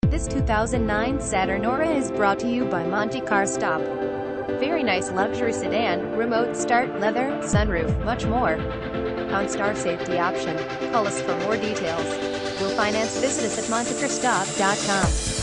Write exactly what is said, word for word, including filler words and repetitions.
This two thousand nine Saturn Aura is brought to you by Monte Car Stop. Very nice luxury sedan, remote start, leather, sunroof, much more. OnStar safety option. Call us for more details. We'll finance. Visit us at monte car stop dot com.